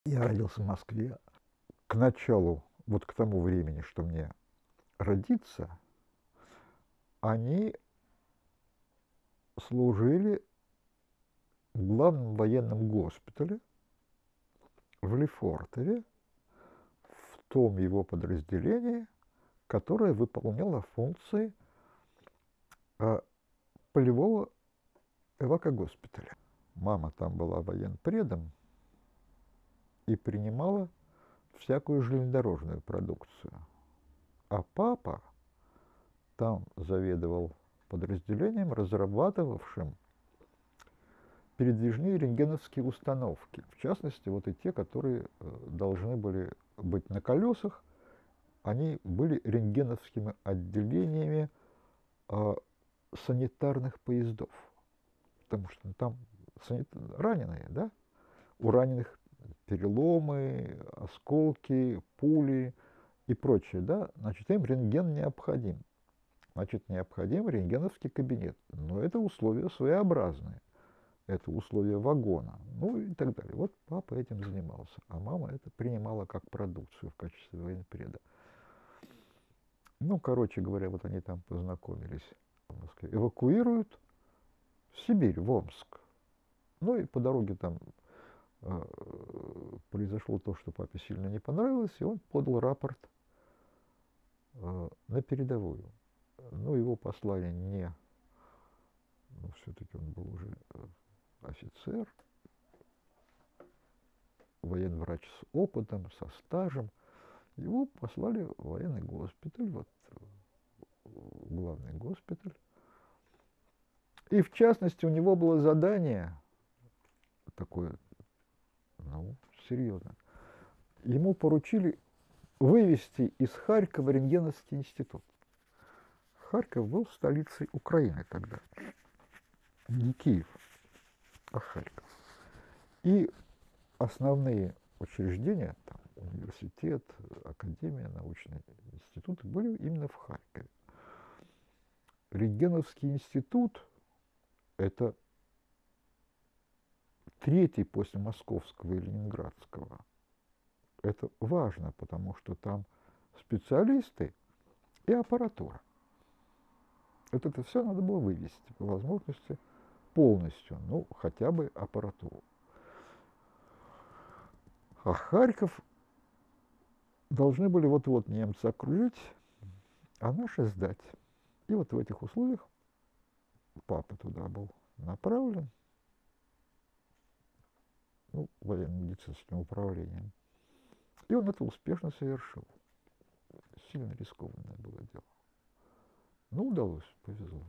Я родился в Москве. К началу, вот к тому времени, что мне родиться, они служили в главном военном госпитале в Лефортове, в том его подразделении, которое выполняло функции полевого эвакогоспиталя. Мама там была военпредом и принимала всякую железнодорожную продукцию. А папа там заведовал подразделением, разрабатывавшим передвижные рентгеновские установки. В частности, вот и те, которые должны были быть на колесах, они были рентгеновскими отделениями санитарных поездов. Потому что там раненые, да? У раненых переломы, осколки, пули и прочее, да? Значит, им рентген необходим. Значит, необходим рентгеновский кабинет. Но это условия своеобразные. Это условия вагона, ну и так далее. Вот папа этим занимался, а мама это принимала как продукцию в качестве военпреда. Ну, короче говоря, вот они там познакомились в Москве. Эвакуируют в Сибирь, в Омск. Ну и по дороге там произошло то, что папе сильно не понравилось, и он подал рапорт на передовую. Ну, его послали не... Ну, все-таки он был уже офицер, военврач с опытом, со стажем. Его послали в военный госпиталь, вот главный госпиталь. И в частности у него было задание такое, ну, серьезно. Ему поручили вывести из Харькова рентгеновский институт. Харьков был столицей Украины тогда. Не Киев, а Харьков. И основные учреждения, там, университет, академия, научные институты были именно в Харькове. Рентгеновский институт – это третий после московского и ленинградского. Это важно, потому что там специалисты и аппаратура. Это все надо было вывести, по возможности полностью, ну, хотя бы аппаратуру. А Харьков должны были вот-вот немцы окружить, а наши сдать. И вот в этих условиях папа туда был направлен, ну, военно-медицинским управлением. И он это успешно совершил. Сильно рискованное было дело. Ну, удалось, повезло.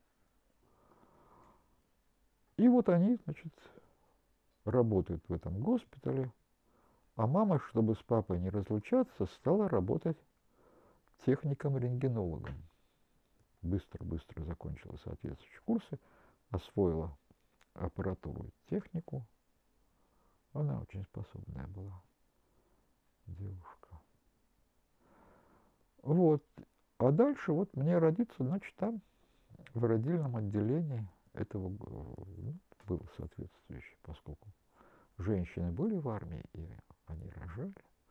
И вот они, значит, работают в этом госпитале, а мама, чтобы с папой не разлучаться, стала работать техником-рентгенологом. Быстро-быстро закончила соответствующие курсы, освоила аппаратуру и технику. Она очень способная была девушка. Вот. А дальше вот мне родиться, значит, там, в родильном отделении этого, ну, было соответствующее, поскольку женщины были в армии, и они рожали.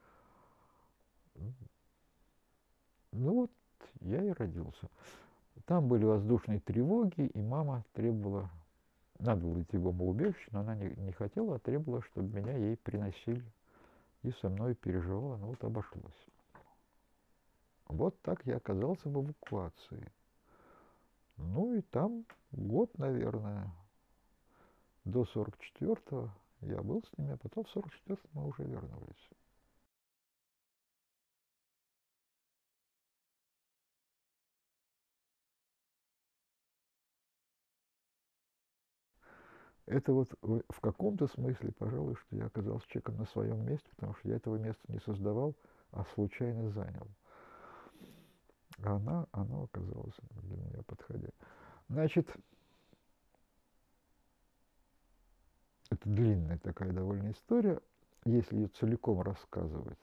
Ну вот, я и родился. Там были воздушные тревоги, и мама требовала, надо было идти в бомбоубежище, но она не хотела, а требовала, чтобы меня ей приносили. И со мной переживала, но вот обошлось. Вот так я оказался в эвакуации. Ну и там год, наверное, до 44-го я был с ними, а потом в 44-м мы уже вернулись. Это вот в каком-то смысле, пожалуй, что я оказался человеком на своем месте, потому что я этого места не создавал, а случайно занял. А оно оказалось для меня подходя. Значит, это длинная такая довольно история. Если ее целиком рассказывать,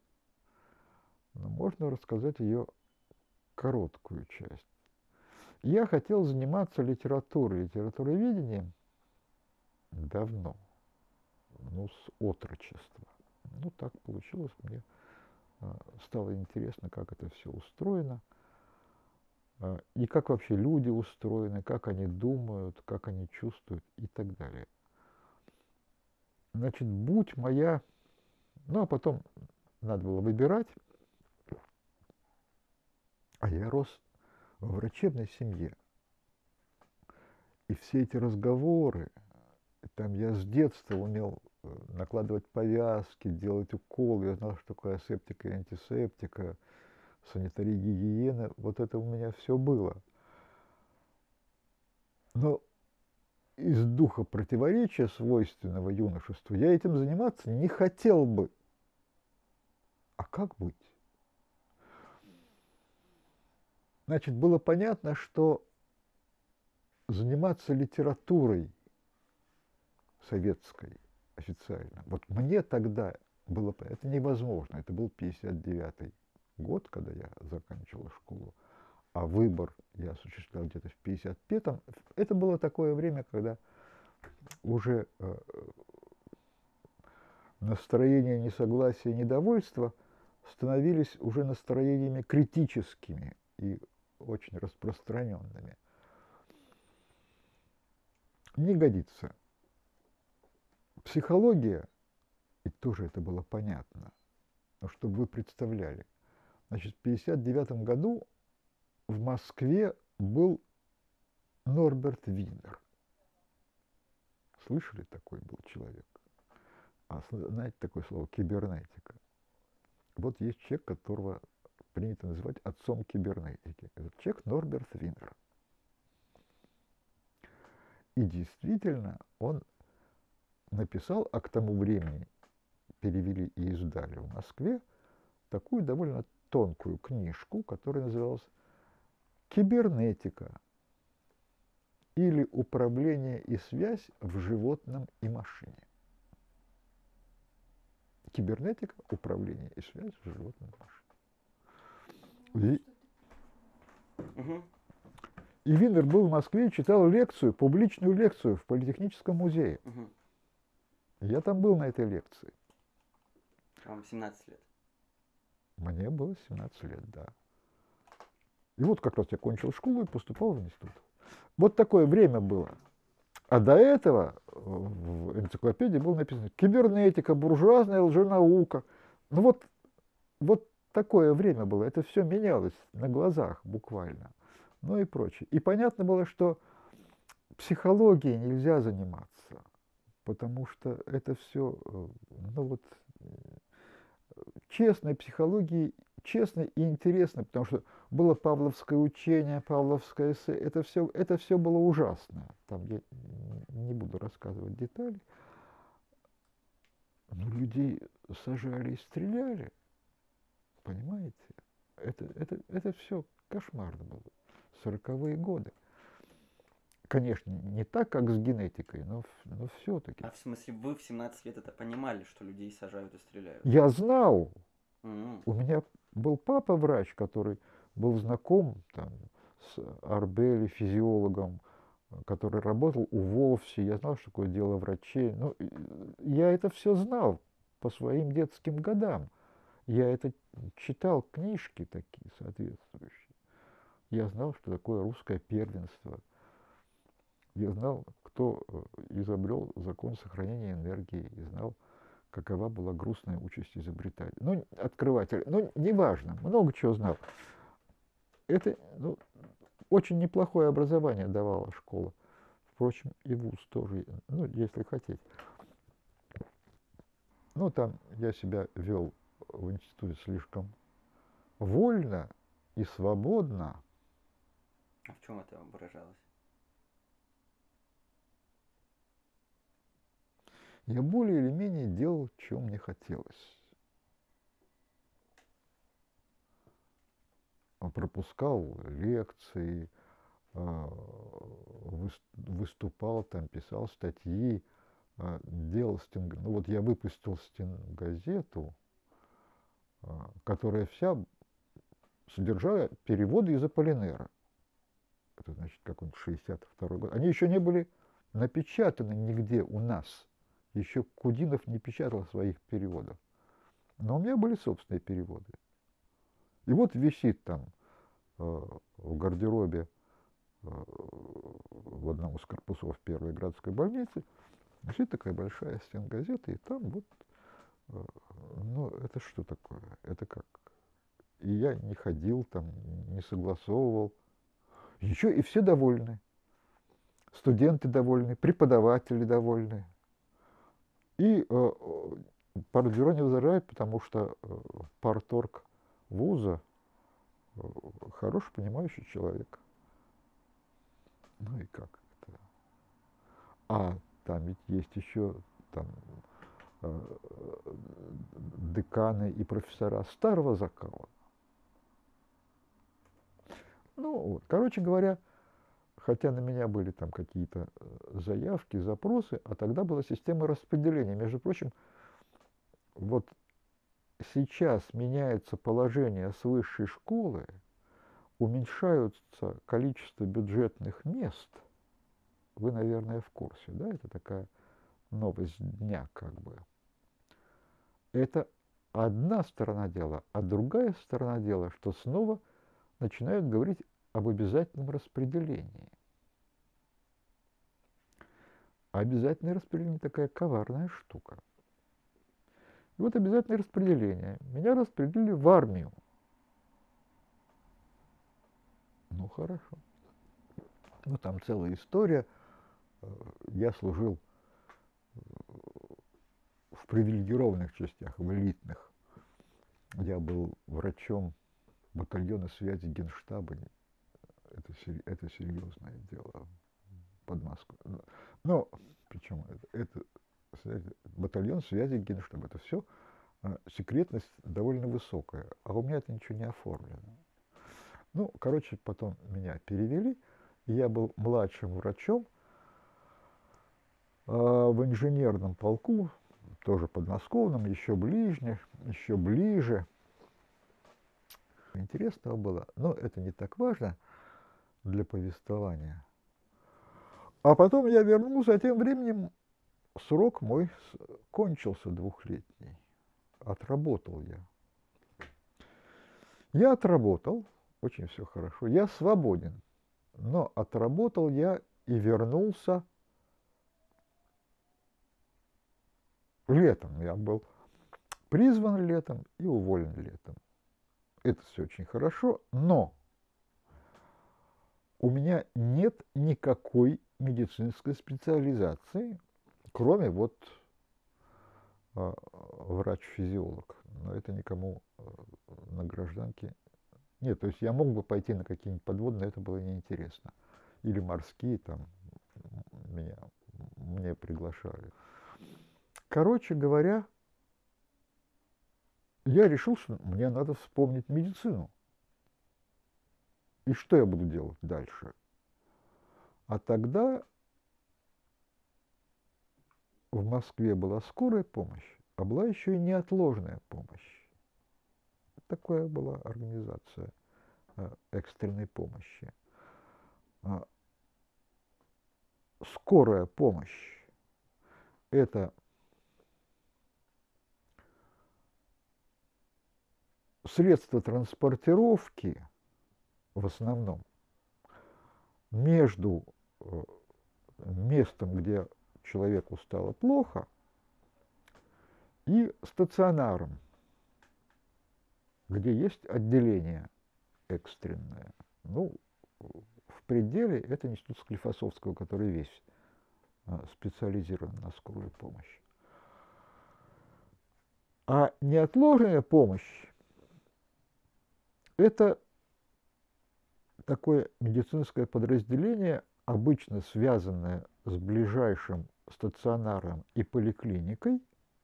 но можно рассказать ее короткую часть. Я хотел заниматься литературой, литературоведением давно, ну, с отрочества. Ну, так получилось, мне стало интересно, как это все устроено, и как вообще люди устроены, как они думают, как они чувствуют и так далее. Значит, будь моя... Ну, а потом надо было выбирать, а я рос в врачебной семье. И все эти разговоры, там я с детства умел накладывать повязки, делать уколы, я знал, что такое асептика и антисептика, санитария, гигиена, вот это у меня все было. Но из духа противоречия, свойственного юношеству, я этим заниматься не хотел бы. А как быть? Значит, было понятно, что заниматься литературой советской официально, вот мне тогда было это невозможно. Это был 59-й год, когда я заканчивал школу, а выбор я осуществлял где-то в 55-м. Это было такое время, когда уже настроения несогласия, недовольства становились уже настроениями критическими и очень распространенными. Не годится. Психология, и тоже это было понятно, но чтобы вы представляли, значит, в 1959 году в Москве был Норберт Винер. Слышали, такой был человек? А знаете такое слово кибернетика? Вот есть человек, которого принято называть отцом кибернетики. Этот человек Норберт Винер. И действительно, он написал, а к тому времени перевели и издали в Москве, такую довольно тонкую книжку, которая называлась «Кибернетика» или «Управление и связь в животном и машине». Кибернетика, управление и связь в животном и машине. И Винер был в Москве и читал лекцию, публичную лекцию в Политехническом музее. Я там был на этой лекции. Вам 17 лет? Мне было 17 лет, да. И вот как раз я кончил школу и поступал в институт. Вот такое время было. А до этого в энциклопедии было написано «Кибернетика, буржуазная лженаука». Ну вот такое время было. Это все менялось на глазах буквально. Ну и прочее. И понятно было, что психологией нельзя заниматься, потому что это все, ну вот, честной психологией, честно и интересно, потому что было павловское учение, павловское эссе, это все было ужасно. Там я не буду рассказывать детали. Но людей сажали и стреляли, понимаете? Это все кошмарно было. 40-е годы. Конечно, не так, как с генетикой, но все-таки. А в смысле, вы в 17 лет это понимали, что людей сажают и стреляют? Я знал. У меня был папа врач, который был знаком там, с Арбели, физиологом, который работал у Вовси. Я знал, что такое дело врачей. Ну, я это все знал по своим детским годам. Я это читал, книжки такие соответствующие. Я знал, что такое русское первенство. Я знал, кто изобрел закон сохранения энергии, и знал, какова была грустная участь изобретателя. Ну, открывателя. Ну, неважно, много чего знал. Это очень неплохое образование давала школа. Впрочем, и вуз тоже, ну, если хотеть. Ну, там я себя вел в институте слишком вольно и свободно. А в чем это выражалось? Я более или менее делал, чего мне хотелось. Пропускал лекции, выступал там, писал статьи, делал ну вот я выпустил стенгазету, которая вся содержала переводы из Аполлинера. Это значит, какой-нибудь 62-й год. Они еще не были напечатаны нигде у нас. Еще Кудинов не печатал своих переводов. Но у меня были собственные переводы. И вот висит там в гардеробе в одном из корпусов первой градской больницы, висит такая большая стенгазета, и там вот, ну, это что такое? Это как? И я не ходил там, не согласовывал. Еще и все довольны. Студенты довольны, преподаватели довольны. И партбюро не возражает, потому что парторг вуза хороший, понимающий человек. Ну и как это? А там ведь есть еще там деканы и профессора старого закала. Ну, вот. Короче говоря, хотя на меня были там какие-то заявки, запросы, а тогда была система распределения. Между прочим, вот сейчас меняется положение с высшей школы, уменьшаются количество бюджетных мест. Вы, наверное, в курсе, да? Это такая новость дня как бы. Это одна сторона дела, а другая сторона дела, что снова начинают говорить об обязательном распределении. А обязательное распределение такая коварная штука. И вот обязательное распределение. Меня распределили в армию. Ну хорошо. Ну там целая история. Я служил в привилегированных частях, в элитных. Я был врачом батальона связи Генштаба. Это серьезное дело под Москвой. Но причем это батальон связи Генштаба. Это все секретность довольно высокая. А у меня это ничего не оформлено. Ну, короче, потом меня перевели. И я был младшим врачом в инженерном полку, тоже подмосковном, еще ближе. Интересного было, но это не так важно для повествования. А потом я вернулся, а тем временем срок мой кончился двухлетний. Отработал я. Я отработал, очень все хорошо, я свободен, но отработал я и вернулся летом. Я был призван летом и уволен летом. Это все очень хорошо, но у меня нет никакой медицинской специализации, кроме вот врач-физиолог. Но это никому на гражданке нет. То есть я мог бы пойти на какие-нибудь подводные, это было неинтересно. Или морские там мне приглашали. Короче говоря, я решил, что мне надо вспомнить медицину. И что я буду делать дальше? А тогда в Москве была скорая помощь, а была еще и неотложная помощь. Такая была организация экстренной помощи. Скорая помощь – это средство транспортировки в основном между местом, где человеку стало плохо, и стационаром, где есть отделение экстренное. Ну, в пределе это институт Склифосовского, который весь специализирован на скорую помощь. А неотложная помощь – это такое медицинское подразделение, обычно связанное с ближайшим стационаром и поликлиникой,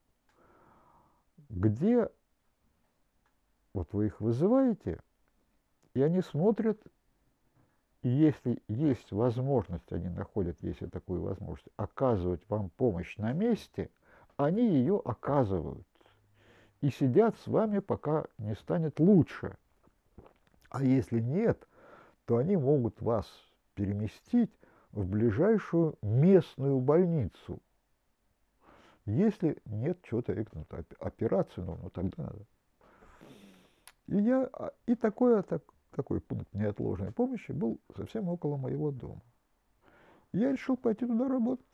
где вот вы их вызываете, и они смотрят, и если есть возможность, они находят, если такую возможность, оказывать вам помощь на месте, они ее оказывают. И сидят с вами, пока не станет лучше. А если нет, то они могут вас переместить в ближайшую местную больницу. Если нет чего-то экнуто, операцию, ну тогда надо. И такой пункт неотложной помощи был совсем около моего дома. Я решил пойти туда работать.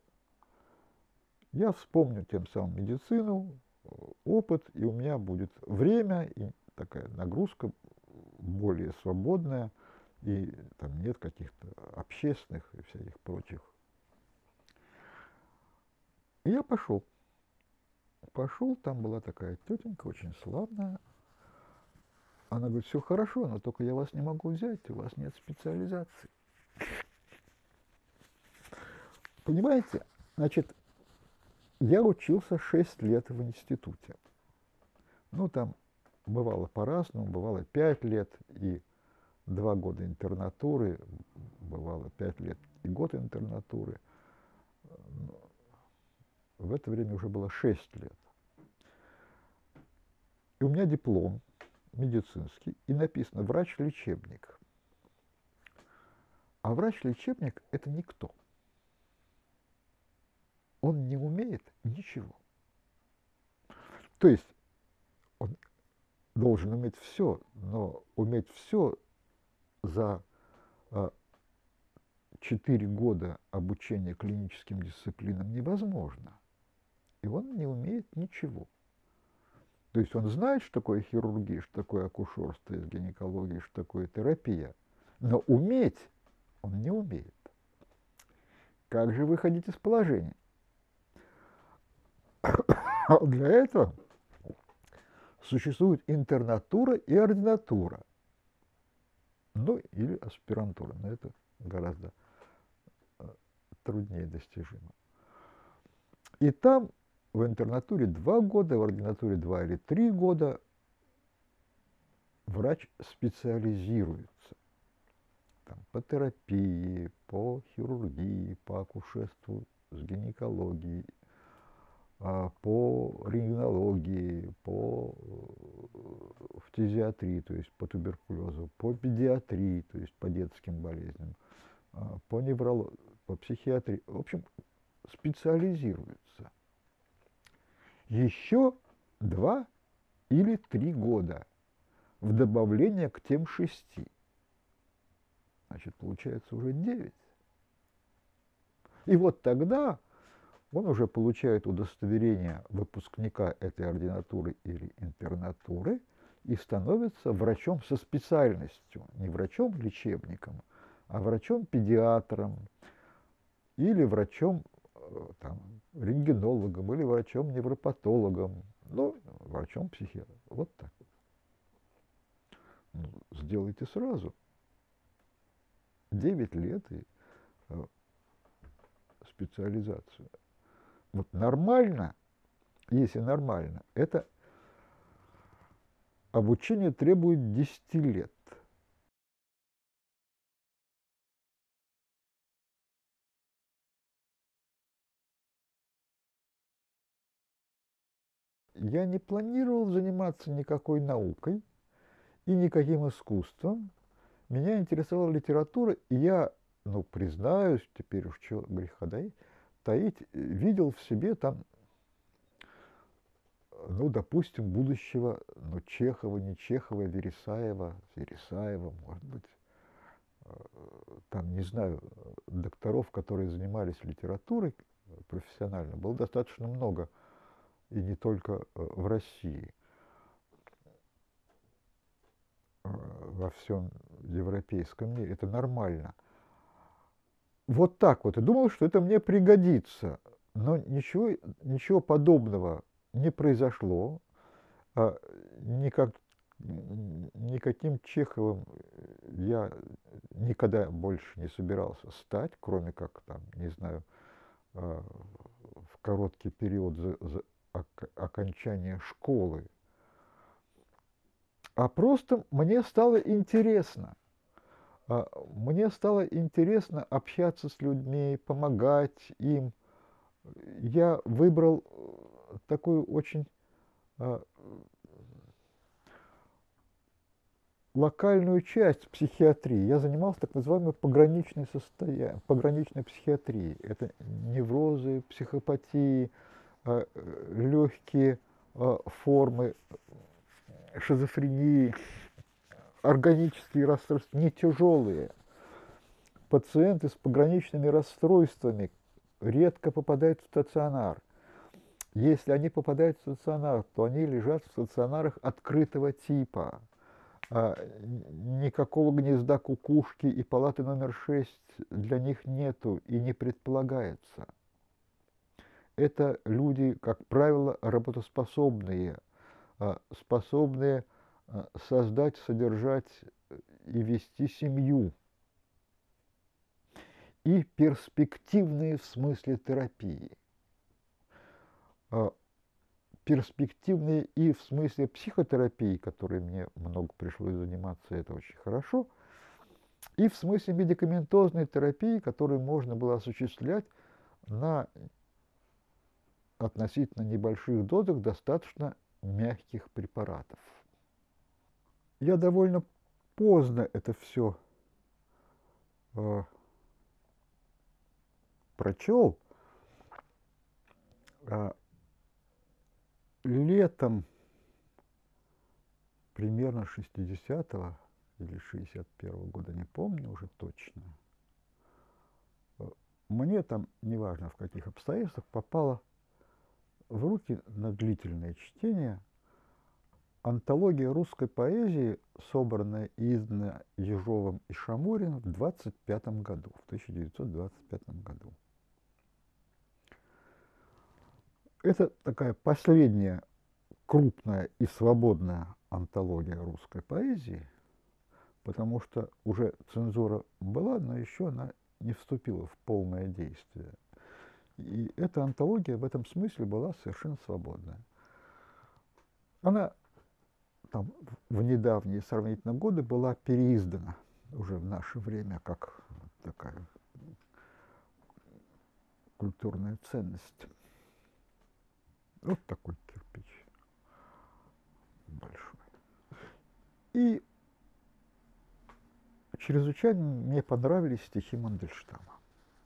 Я вспомню тем самым медицину, опыт, и у меня будет время и такая нагрузка более свободная, и там нет каких-то общественных и всяких прочих. И я пошел. Пошел, там была такая тетенька, очень славная. Она говорит, все хорошо, но только я вас не могу взять, у вас нет специализации. Понимаете, значит, я учился 6 лет в институте. Ну, там бывало по-разному, бывало 5 лет и 2 года интернатуры, бывало 5 лет и год интернатуры. В это время уже было 6 лет. И у меня диплом медицинский, и написано «врач-лечебник». А врач-лечебник – это никто. Он не умеет ничего. То есть он должен уметь все, но уметь все за 4 года обучения клиническим дисциплинам невозможно. И он не умеет ничего. То есть он знает, что такое хирургия, что такое акушерство из гинекологии, что такое терапия, но уметь он не умеет. Как же выходить из положения? Для этого существует интернатура и ординатура. Ну, или аспирантура, но это гораздо труднее достижимо. И там в интернатуре 2 года, в ординатуре 2 или 3 года врач специализируется. Там, по терапии, по хирургии, по акушерству с гинекологией, по рентгенологии, по фтизиатрии, то есть по туберкулезу, по педиатрии, то есть по детским болезням, по неврологии, по психиатрии. В общем, специализируется. Еще 2 или 3 года в добавление к тем 6. Значит, получается уже 9. И вот тогда он уже получает удостоверение выпускника этой ординатуры или интернатуры и становится врачом со специальностью, не врачом-лечебником, а врачом-педиатром или врачом там, рентгенологом, или врачом-невропатологом, ну, врачом-психиатром. Вот так вот. Ну, сделайте сразу. 9 лет и специализацию. Вот нормально, если нормально, это обучение требует 10 лет. Я не планировал заниматься никакой наукой и никаким искусством. Меня интересовала литература, и я, ну, признаюсь, теперь уж что греха таить, видел в себе там, ну, допустим, будущего, ну, Чехова, не Чехова, Вересаева, может быть, там, не знаю, докторов, которые занимались литературой профессионально, было достаточно много, и не только в России. Во всем европейском мире. Это нормально. Вот так вот. И думал, что это мне пригодится. Но ничего подобного не произошло. Никаким Чеховым я никогда больше не собирался стать, кроме как, там, не знаю, в короткий период окончания школы. А просто мне стало интересно. Мне стало интересно общаться с людьми, помогать им. Я выбрал такую очень локальную часть психиатрии. Я занимался так называемой пограничной психиатрией. Это неврозы, психопатии, легкие формы шизофрении, органические расстройства, не тяжелые. Пациенты с пограничными расстройствами редко попадают в стационар. Если они попадают в стационар, то они лежат в стационарах открытого типа. Никакого гнезда кукушки и палаты номер 6 для них нету и не предполагается. Это люди, как правило, работоспособные, способные создать, содержать и вести семью. И перспективные в смысле терапии. Перспективные и в смысле психотерапии, которой мне много пришлось заниматься, это очень хорошо, и в смысле медикаментозной терапии, которую можно было осуществлять на относительно небольших дозах достаточно мягких препаратов. Я довольно поздно это все прочел. Летом примерно 60-го или 61-го года, не помню уже точно, мне там, неважно в каких обстоятельствах, попало в руки на длительное чтение антология русской поэзии, собранная и изданная Ежовым и Шамориным в 1925 году, в 1925 году. Это такая последняя крупная и свободная антология русской поэзии, потому что уже цензура была, но еще она не вступила в полное действие. И эта антология в этом смысле была совершенно свободная. Она там, в недавние сравнительно годы была переиздана уже в наше время как такая культурная ценность. Вот такой кирпич большой. И чрезвычайно мне понравились стихи Мандельштама.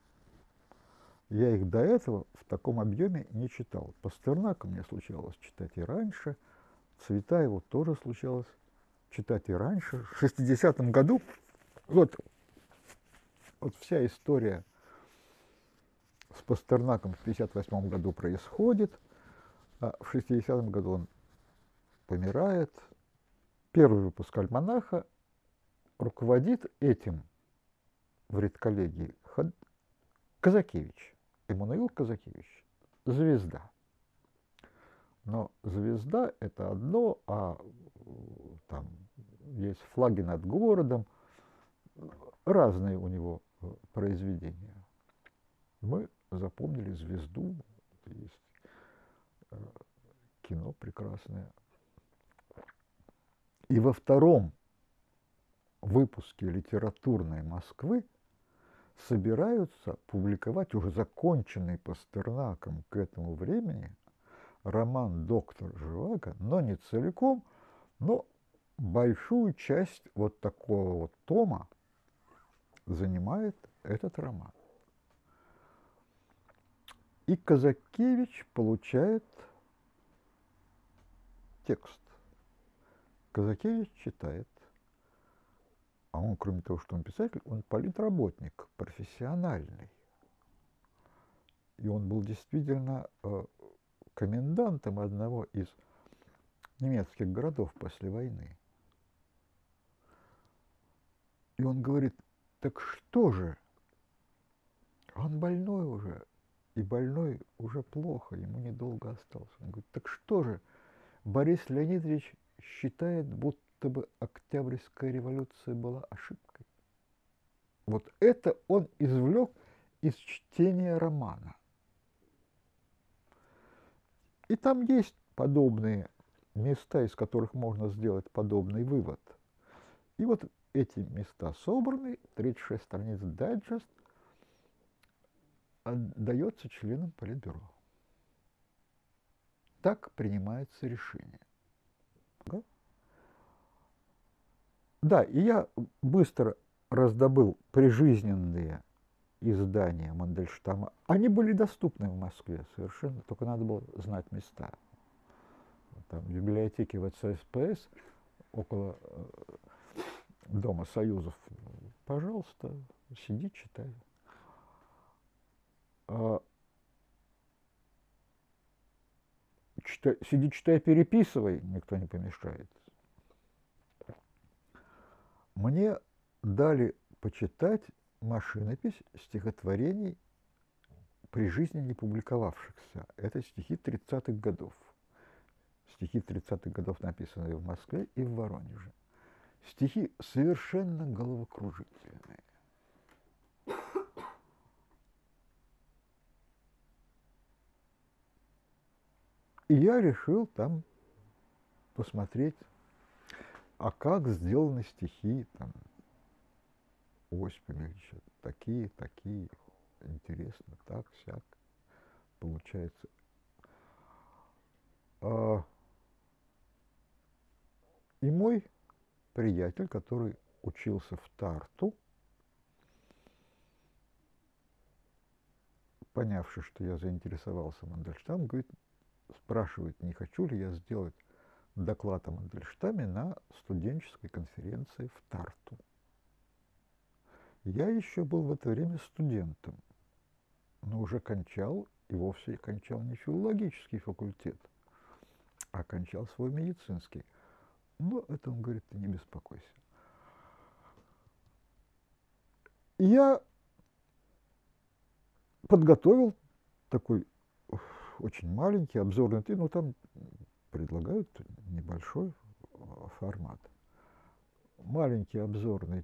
Я их до этого в таком объеме не читал. Пастернака мне случалось читать и раньше, Цветаеву тоже случалось читать и раньше. В 60-м году вот вся история с Пастернаком в 58 году происходит, а в 60-м году он помирает. Первый выпуск «Альманаха» руководит этим в редколлегии Казакевич, Эммануил Казакевич, звезда. Но звезда – это одно, а там есть флаги над городом, разные у него произведения. Мы запомнили звезду, есть кино прекрасное. И во втором выпуске «Литературной Москвы» собираются публиковать уже законченный Пастернаком к этому времени роман «Доктор Живаго», но не целиком, но большую часть вот такого вот тома занимает этот роман. И Казакевич получает текст. Казакевич читает. А он, кроме того, что он писатель, он политработник, профессиональный. И он был действительно комендантом одного из немецких городов после войны. И он говорит, так что же? Он больной уже, и больной уже плохо, ему недолго осталось. Он говорит, так что же? Борис Леонидович считает, будто бы Октябрьская революция была ошибкой. Вот это он извлек из чтения романа. И там есть подобные места, из которых можно сделать подобный вывод. И вот эти места собраны, 36 страниц дайджест, отдается членам Политбюро. Так принимается решение. Да, и я быстро раздобыл прижизненные издания Мандельштама, они были доступны в Москве совершенно, только надо было знать места. Там в библиотеке ВЦСПС около Дома Союзов, пожалуйста, сиди, читай. Сиди, читай, переписывай, никто не помешает. Мне дали почитать машинопись стихотворений, при жизни не публиковавшихся. Это стихи 30-х годов. Стихи 30-х годов, написанные в Москве и в Воронеже. Стихи совершенно головокружительные. И я решил там посмотреть, а как сделаны стихи там Осипа Михайловича. Такие, интересно, так, сяк, получается. И мой приятель, который учился в Тарту, понявши, что я заинтересовался Мандельштамом, говорит, спрашивает, не хочу ли я сделать доклад о Мандельштаме на студенческой конференции в Тарту. Я еще был в это время студентом, но уже кончал, и вовсе кончал не филологический факультет, а кончал свой медицинский. Но это он говорит, ты не беспокойся. И я подготовил такой очень маленький обзорный, ну там предлагают небольшой формат. Маленький обзорный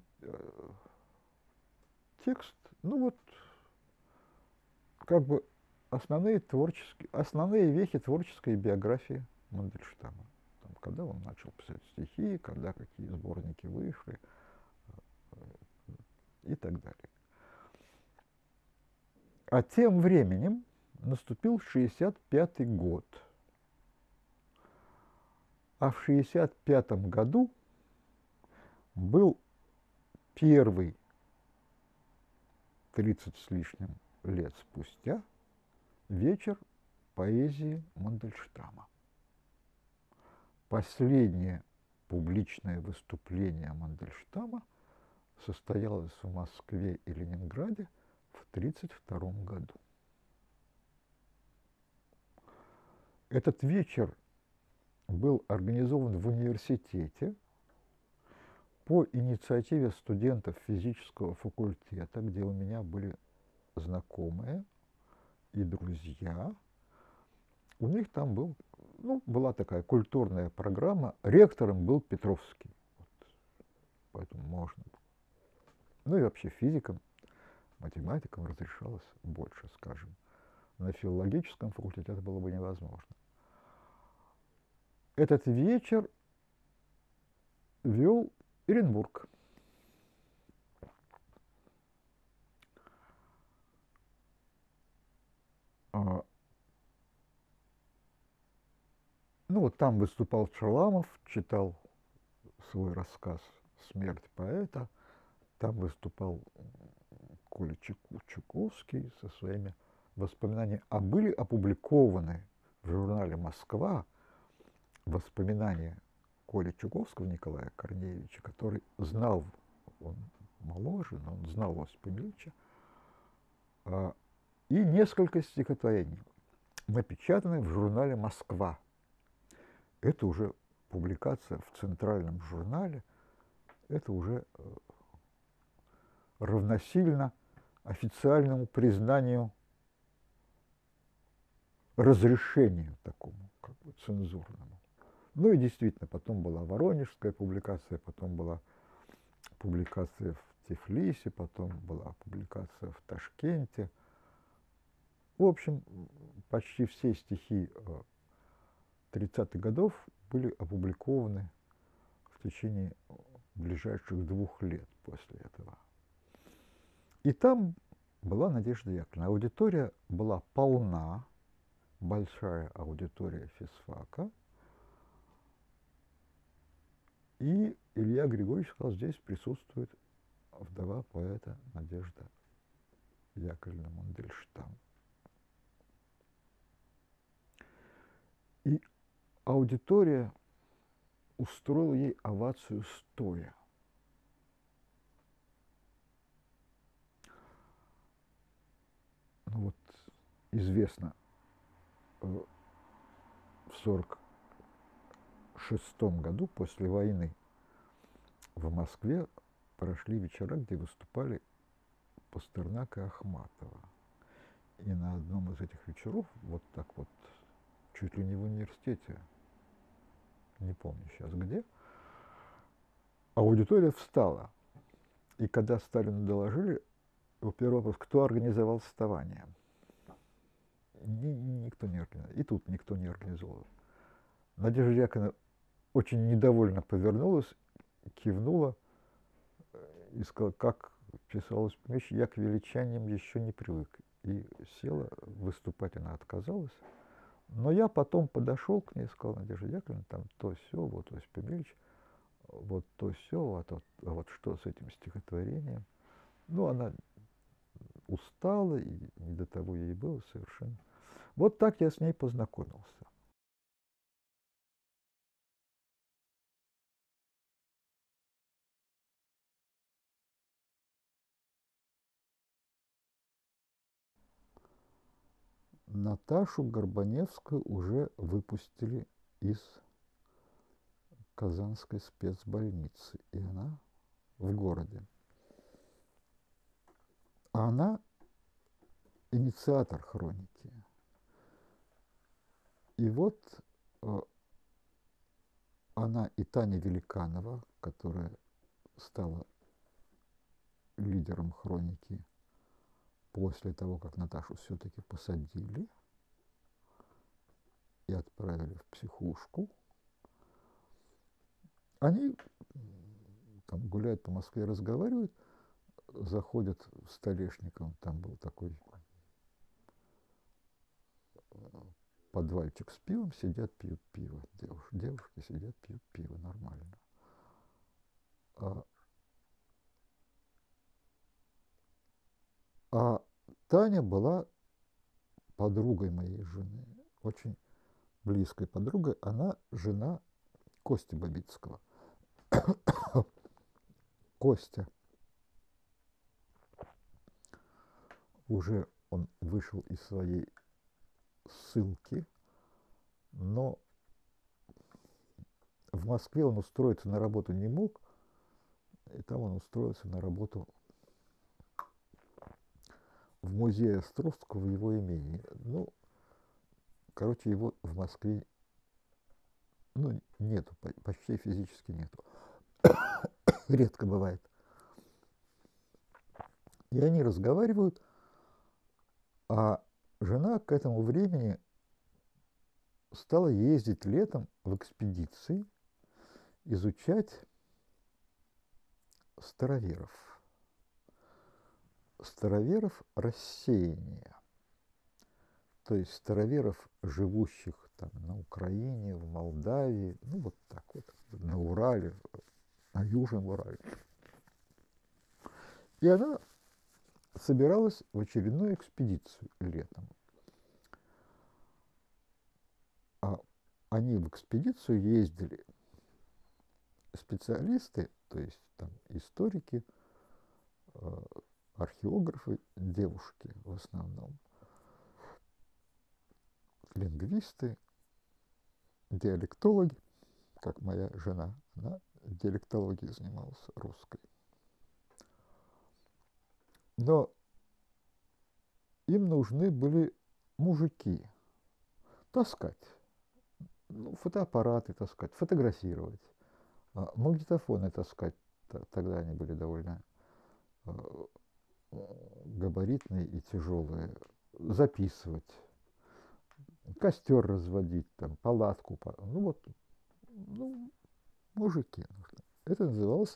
текст, ну вот, как бы основные вехи творческой биографии Мандельштама. Там, когда он начал писать стихи, когда какие сборники вышли и так далее. А тем временем наступил 65-й год. А в 65-м году был первый, 30 с лишним лет спустя, вечер поэзии Мандельштама. Последнее публичное выступление Мандельштама состоялось в Москве и Ленинграде в 1932 году. Этот вечер был организован в университете по инициативе студентов физического факультета, где у меня были знакомые и друзья. У них там была такая культурная программа. Ректором был Петровский. Вот, поэтому можно было. Ну и вообще физикам, математикам разрешалось больше, скажем. На филологическом факультете это было бы невозможно. Этот вечер вел Эренбург. Ну вот там выступал Шаламов, читал свой рассказ «Смерть поэта». Там выступал Коля Чуковский со своими воспоминаниями. А были опубликованы в журнале «Москва» воспоминания Коли Чуковского Николая Корнеевича, который знал, он моложе, но он знал Осипа Михайловича, и несколько стихотворений, напечатанные в журнале «Москва». Это уже публикация в центральном журнале, это уже равносильно официальному признанию, разрешению такому, как бы цензурному. Ну и действительно, потом была воронежская публикация, потом была публикация в Тифлисе, потом была публикация в Ташкенте. В общем, почти все стихи 30-х годов были опубликованы в течение ближайших 2 лет после этого. И там была Надежда Яковлевна. Аудитория была полна, большая аудитория физфака. И Илья Григорьевич сказал, здесь присутствует вдова поэта Надежда Яковлевна Мандельштам. И аудитория устроила ей овацию стоя. Ну вот известно, в 1946 году, после войны, в Москве прошли вечера, где выступали Пастернак и Ахматова. И на одном из этих вечеров, вот так вот, чуть ли не в университете, не помню сейчас где, аудитория встала. И когда Сталину доложили, первый вопрос: кто организовал вставание? Никто не организовал. И тут никто не организовал. Надежда Яковлевна очень недовольно повернулась, кивнула и сказала, как писалось, я к величаниям еще не привык. И села, выступать она отказалась. Но я потом подошел к ней и сказал: Надежда Яковлевна, там то все, вот Осип Емельевич, вот то все, вот что с этим стихотворением. Ну, она устала, и не до того ей было совершенно. Вот так я с ней познакомился. Наташу Горбаневскую уже выпустили из Казанской спецбольницы, и она в городе. А она инициатор хроники. И вот она и Таня Великанова, которая стала лидером хроники после того, как Наташу все-таки посадили и отправили в психушку, они там гуляют по Москве, разговаривают, заходят в Столешников, там был такой подвальчик с пивом, сидят, пьют пиво. Девушки сидят, пьют пиво, нормально. А Таня была подругой моей жены, очень близкой подругой. Она жена Кости Бабицкого. Костя уже он вышел из своей ссылки, но в Москве он устроиться на работу не мог, и там он устроился на работу в музее Островского в его имении. Ну, короче, его в Москве нету, почти физически нету. Редко бывает. И они разговаривают, а жена к этому времени стала ездить летом в экспедиции, изучать староверов рассеяния, то есть староверов, живущих там на Украине, в Молдавии, ну вот так вот, на Урале, на Южном Урале. И она собиралась в очередную экспедицию летом. А они в экспедицию ездили специалисты, то есть там историки, археографы, девушки в основном, лингвисты, диалектологи, как моя жена, она диалектологией занималась, русской. Но им нужны были мужики таскать, фотоаппараты таскать, фотографировать, магнитофоны таскать. Тогда они были довольно габаритные и тяжелые, записывать, костер разводить, там, палатку, мужики. Это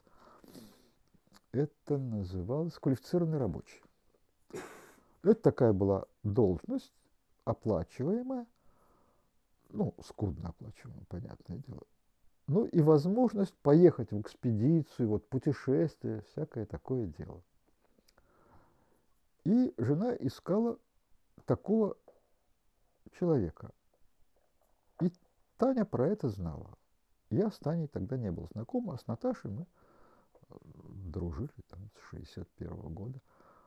называлось квалифицированный рабочий. Это такая была должность, оплачиваемая, скудно оплачиваемая, понятное дело. Ну и возможность поехать в экспедицию, вот путешествие, всякое такое дело. И жена искала такого человека. И Таня про это знала. Я с Таней тогда не был знаком, а с Наташей мы дружили там, с 61-го года.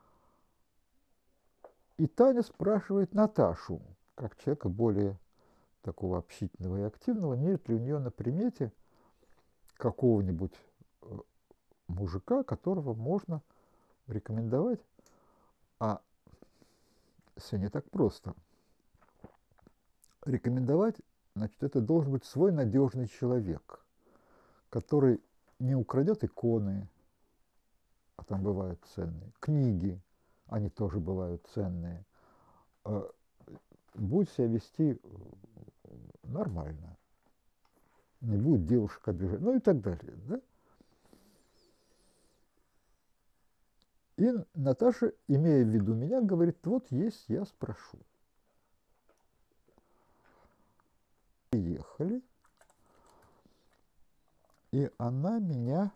И Таня спрашивает Наташу, как человека более такого общительного и активного, нет ли у нее на примете какого-нибудь мужика, которого можно рекомендовать. А все не так просто. Рекомендовать, значит, это должен быть свой надежный человек, который не украдет иконы, а там бывают ценные, книги, они тоже бывают ценные, будет себя вести нормально, не будет девушек обижать, ну и так далее. Да? И Наташа, имея в виду меня, говорит, вот есть, я спрошу. Приехали, и она меня,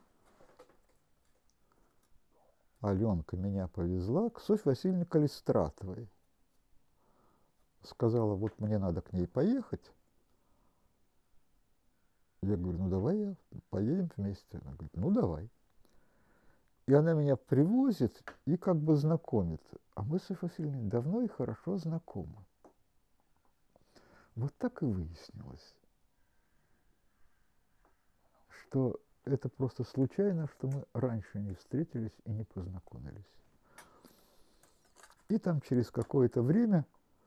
Аленка меня повезла к Софье Васильевне Калистратовой. Сказала, вот мне надо к ней поехать. Я говорю, ну давай поедем вместе. Она говорит, ну давай. И она меня привозит и как бы знакомит. А мы с Софьей Васильевной давно и хорошо знакомы. Вот так и выяснилось, что это просто случайно, что мы раньше не встретились и не познакомились. И там через какое-то время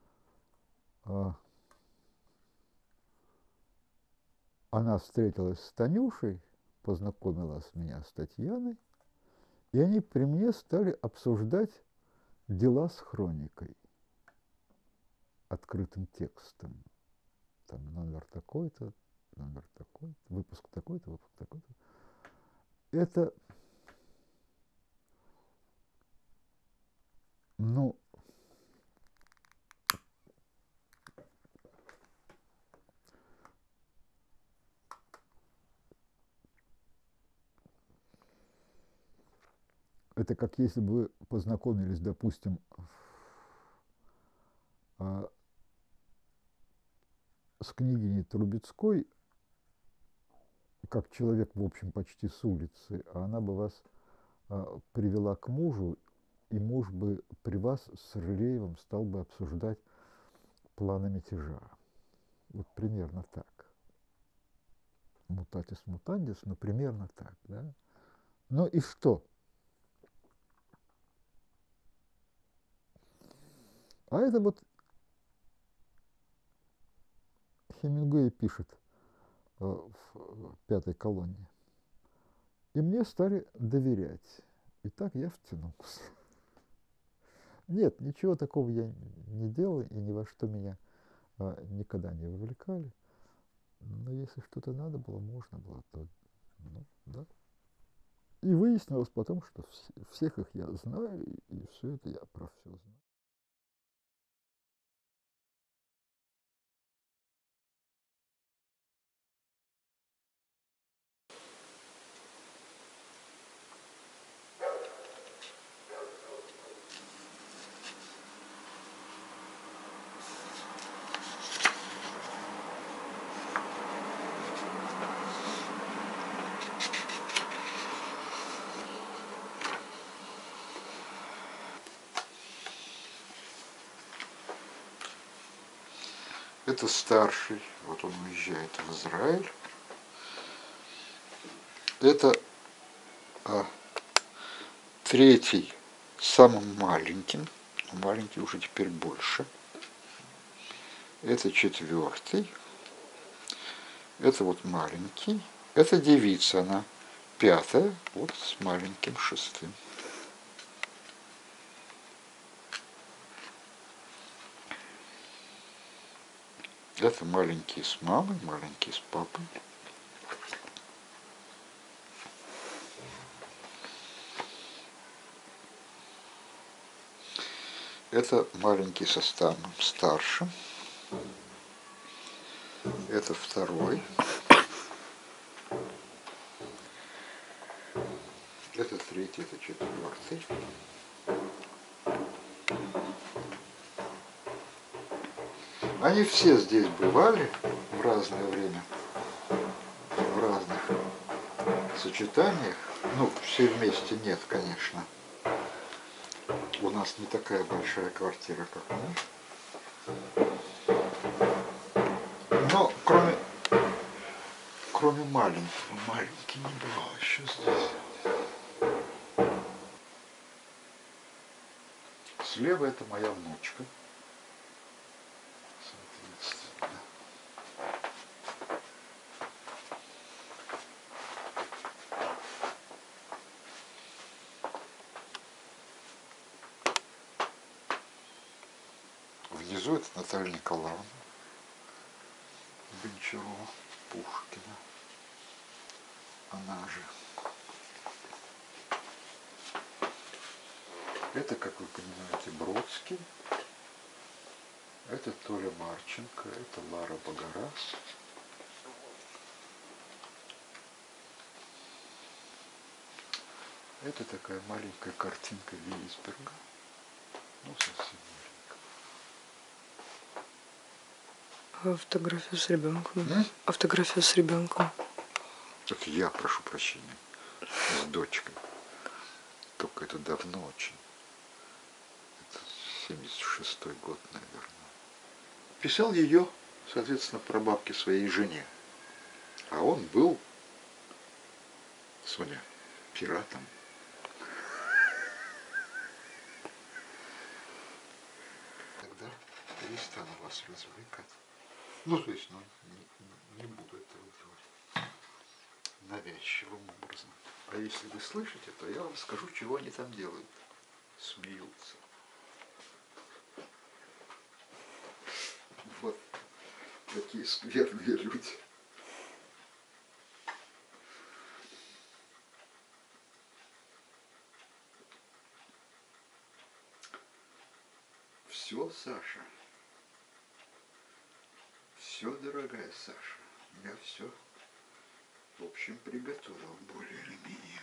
она встретилась с Танюшей, познакомила меня с Татьяной, и они при мне стали обсуждать дела с хроникой открытым текстом. Там номер такой-то, выпуск такой-то, выпуск такой-то. Это, ну, это как если бы вы познакомились, допустим, с княгиней Трубецкой, как человек, в общем, почти с улицы, а она бы вас привела к мужу, и муж бы при вас с Рылеевым стал бы обсуждать планы мятежа. Вот примерно так. Мутатис мутандис, но примерно так. Да? Ну и что? А это вот Хемингуэй пишет в «Пятой колонии». И мне стали доверять. И так я втянулся. Нет, ничего такого я не делал, и ни во что меня никогда не вовлекали. Но если что-то надо было, можно было, то ну, да. И выяснилось потом, что всех их я знаю, и все это я про все знаю. Это старший, вот он уезжает в Израиль. Это третий, самым маленьким, маленький уже теперь больше. Это четвертый, это вот маленький, это девица, она пятая, вот с маленьким шестым. Это маленький с мамой, маленький с папой. Это маленький со самым старшим. Это второй. Это третий, это четвертый. Они все здесь бывали в разное время, в разных сочетаниях. Ну, все вместе нет, конечно. У нас не такая большая квартира, как у них. Но кроме маленького, маленький не бывал еще здесь. Слева это моя внучка. Соответственно. Внизу это Наталья Николаевна Гончарова, Пушкина. Она же. Это, как вы понимаете, Бродский. Это Толя Марченко, это Лара Багарас. Это такая маленькая картинка Вейсберга. Ну, совсем маленькая. Фотография с ребенком. Фотография с ребенком. Это я, прошу прощения, с дочкой. Только это давно очень. Это 76-й год, наверное. Писал ее, соответственно, прабабке своей жене. А он был, Соня, пиратом. Тогда перестану вас развлекать. Ну, то есть, не буду этого делать навязчивым образом. А если вы слышите, то я вам скажу, чего они там делают. Смеются. Вот такие скверные люди. Все, Саша. Все, дорогая Саша. Я все, в общем, приготовил более или менее.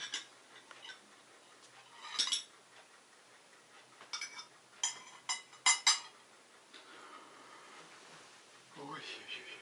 Ой-ой-ой.